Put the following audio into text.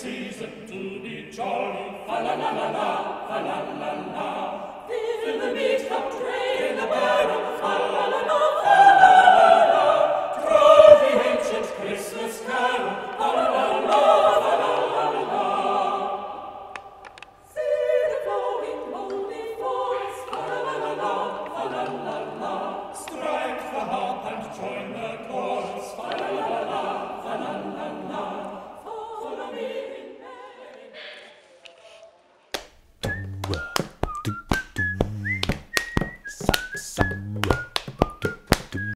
season to be jolly. Fa la la la la, fa la la la. Fill the meat cup tray in the barrel. Fa la la la.